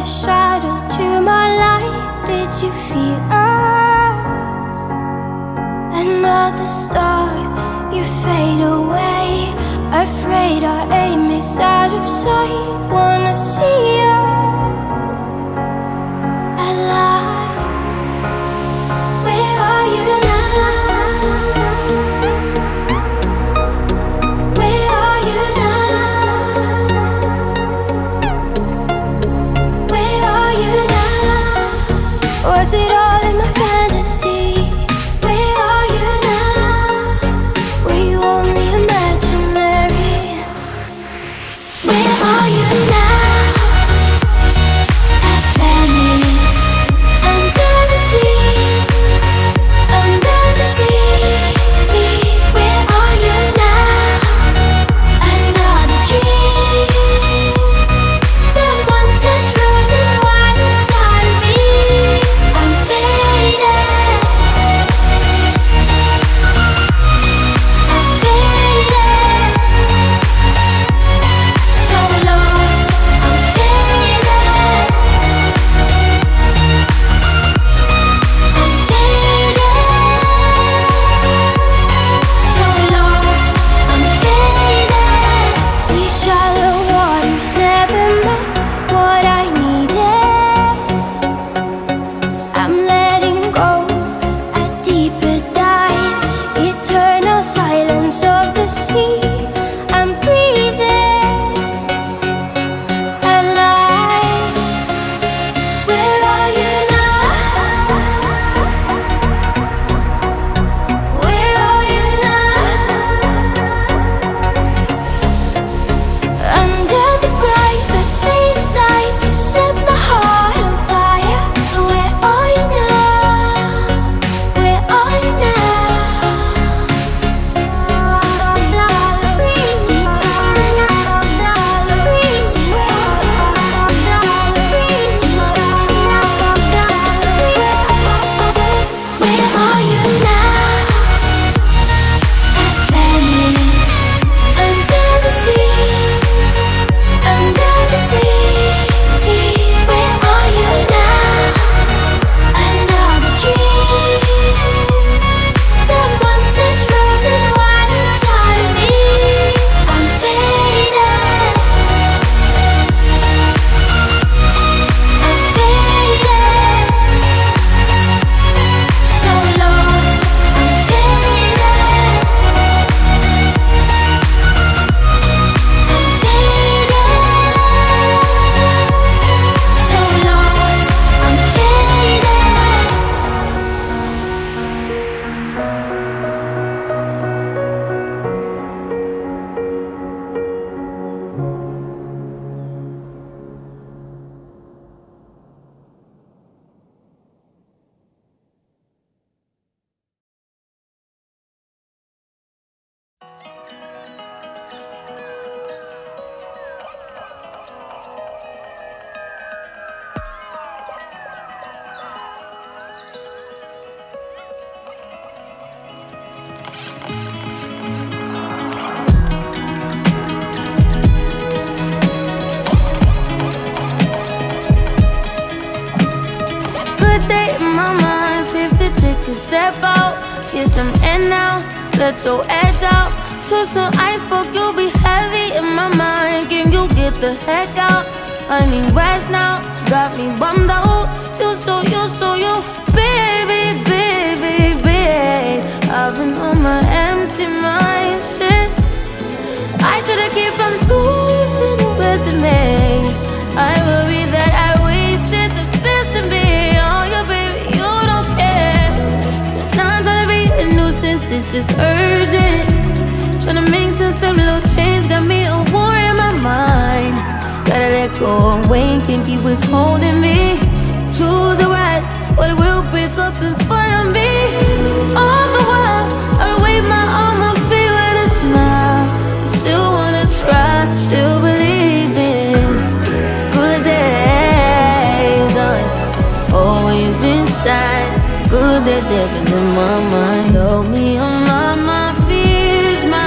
your shadow to my light. Did you feel us? Another star, you fade away. Afraid our aim is out of sight. Wanna see us alive. Where are you now? Where are you now? Where are you now? Was it all in my fantasy? Where are you now? Were you only imaginary? Where are you now? Atlantis, under the sea, under the sea. Where are you now? Another dream. The monsters running wild inside of me. I'm faded. I'm faded. So lost. I'm faded. I'm faded. So lost. I'm faded. These shallow waters never met what I needed. I'm letting go a deeper dive. Eternal silence of the sea. I'm breathing alive. Where are you now? Where are you now? Under the bright but faded lights, you set my heart on fire. Where are you now? Where are you Where are you now? Atlantis, under the sea, under the sea. Where are you now? Another dream. The monsters running wild inside of me. I'm faded. I'm faded. So lost. I'm faded. I'm faded. So lost. I'm faded. Good day in my mind, safe to take a step out. Get some air now, let your edge out. Till some iceberg, you'll be heavy in my mind. Can you get the heck out? I need rest now, got me bummed out. You so you, baby, baby, baby. I've been on my empty mind, shit. I should've kept from losing the best of me. I worry that I wasted the best of me. Oh, yeah, baby, you don't care. So now I'm tryna be a nuisance, it's just urgent. Tryna make sense of little change, got me a war in my mind. Gotta let go of weight, can't keep what's holding me. Choose the right, or it will break up in front of me. All the while, I'll wave my arm, I feel with a smile. Still wanna try, still believe in good days. Always inside, good that they've been in my mind. Tell me I'm on my fears, my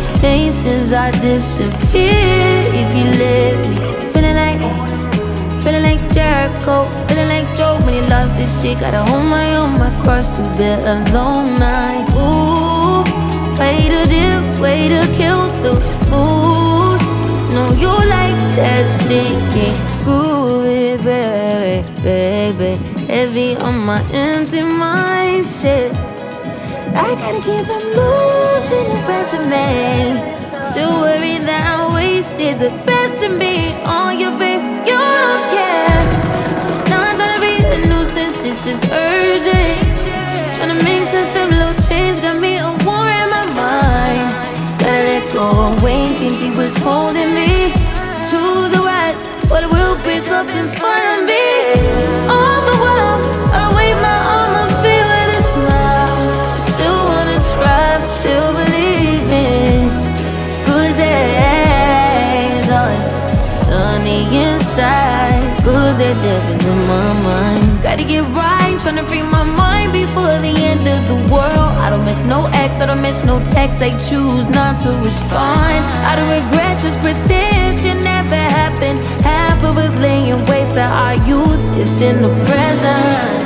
limitations. I disappear if you let me. Feeling Jericho, feeling like Joe when he lost his shit. Gotta hold my own, my cross to bear a long night. Ooh, way to dip, way to kill the mood. No, you like that shit, can't groove it, baby, baby. Heavy on my empty mind, shit. I gotta keep from losing the rest of me. Still worried that I wasted the best of me on you, babe. You don't care. So now I'm tryna be a nuisance, it's just urgent. Tryna make sense of little change, got me a war in my mind. Gotta let go of Wayne, think he was holding me. Choose a right, but it will break up in front of me. All the while, I wave my arm and feel with a smile. Still wanna try, still believe in good days. Always sunny inside, good that living in my mind. Gotta get right, tryna free my mind before the end of the world. I don't miss no ex, I don't miss no text. I choose not to respond. I don't regret, just pretend shit never happened. Half of us laying waste to our youth is in the present.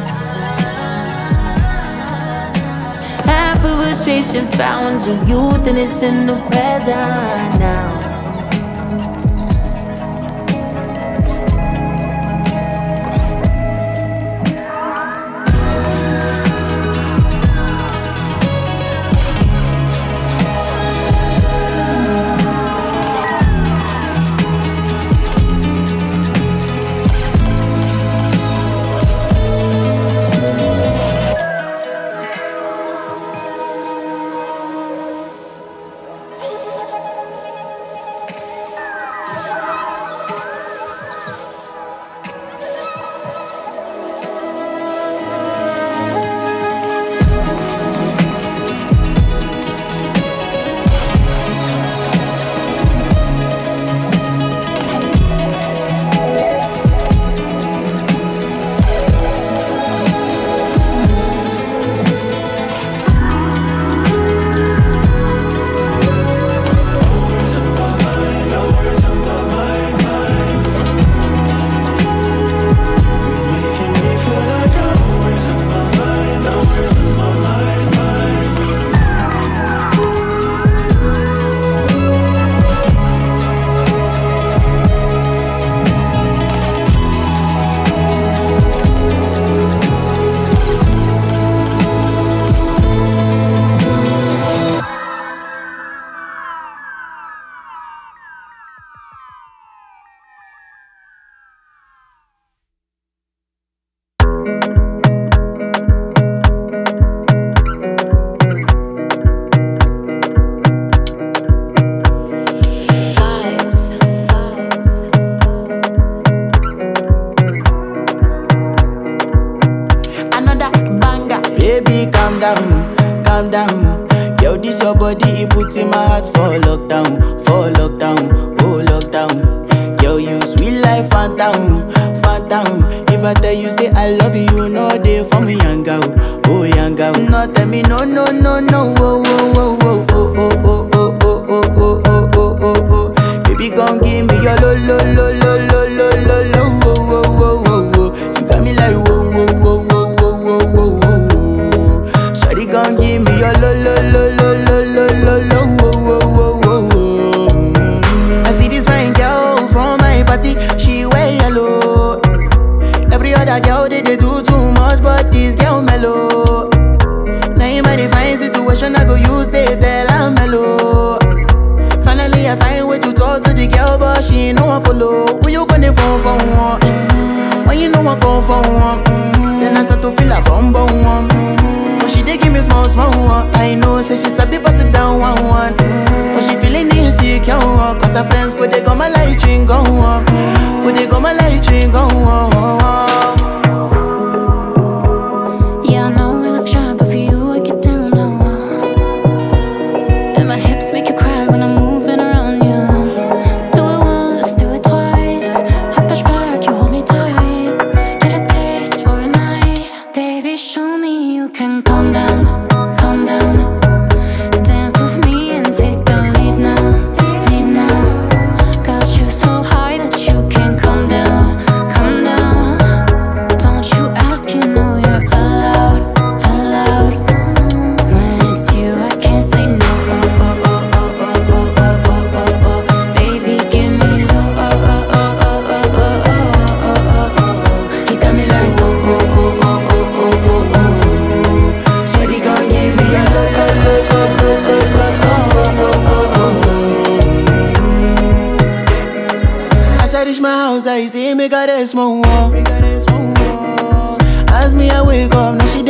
Half of us chasing fountains of youth and it's in the present now. calm down. Yo, this your body, it puts in my heart for lockdown, oh lockdown. Yo, you sweet life, phantom, phantom. If I tell you say I love you, you know they for me, young girl, oh young girl. No, tell me no, no, no, no, oh, oh, oh, oh, oh, oh, oh, oh, oh, oh, oh, oh, oh, oh. Baby, gon' give me your lo, lo, lo, lo, lo, lo, lo, lo, oh, oh, oh, oh, oh. You got me like whoa, whoa, whoa, whoa, whoa, whoa, whoa, whoa. Shawty gon' give me your lo, lo, lo, lo, lo, lo, lo, lo, oh, oh, oh, oh. I see this fine girl from my party, she wear yellow. Every other girl they do too much, but this girl mellow. Now in my divine situation, I go use they tell I'm mellow. Finally I find way to talk to the girl, but she ain't no one follow. Who you gonna phone for one? When you know I come for one, then I start to feel a bum bum one. But she dey give me small small one. I know say she sabi pass it down one one. But she feeling insecure, cause her friends go they go my light ring go on, go they go my light ring go on. Come down.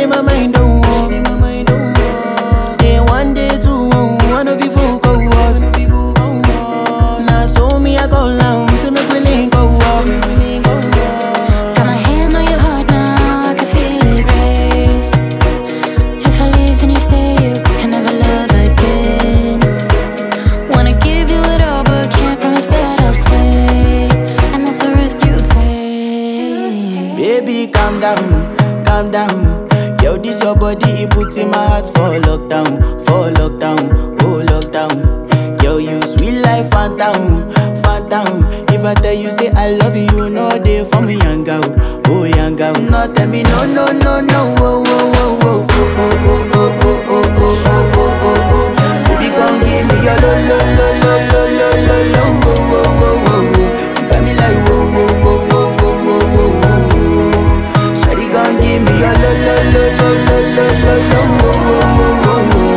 my mind don't walk. Day one, day two, one of you folk go us. Now so me I go long, say me we link go walk. Got my hand on your heart now, I can feel it race. If I leave then you say you can never love again. Wanna give you it all but can't promise that I'll stay. And that's a risk you take. Baby, calm down, calm down. Yo, this your body, it puts in my heart for lockdown, oh lockdown. Yo, you sweet life, phantom, phantom. If I tell you say I love you, you know they for me, young girl, oh young girl. No, tell me no, no, no, no, oh, oh, oh, oh, oh, oh, oh, oh, oh, oh, oh, oh, oh, oh. Baby, come give me your lo, lo, lo, lo, lo, lo, lo, lo, oh, oh, oh, oh, oh. You got me like whoa, whoa, whoa, whoa, whoa, whoa, whoa, whoa. Shawty, come give me your lo, lo, lo, lo, lo, lo, lo, lo, oh, oh, oh, oh, oh.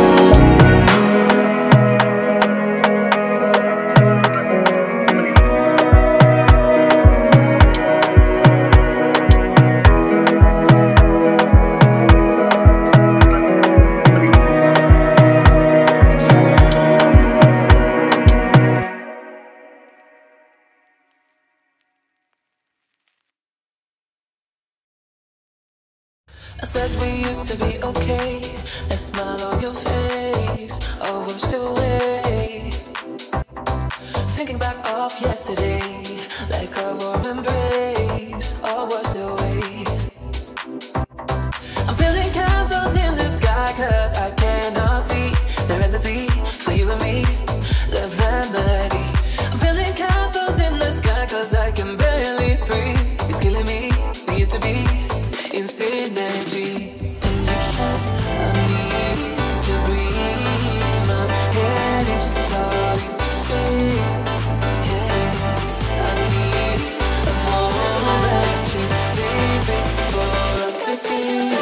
I said we used to be okay. That smile on your face, oh, washed away. Thinking back off yesterday, like a warm embrace, all washed away. I'm building castles in the sky, cause I cannot see the recipe for you and me, the remedy. I'm building castles in the sky, cause I can barely breathe. It's killing me, we used to be in synergy. Connection, I need to breathe. My head is starting to spin. Yeah, I need a moment to leave before I begin.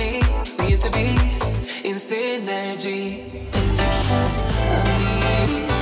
Synergy, connection, I need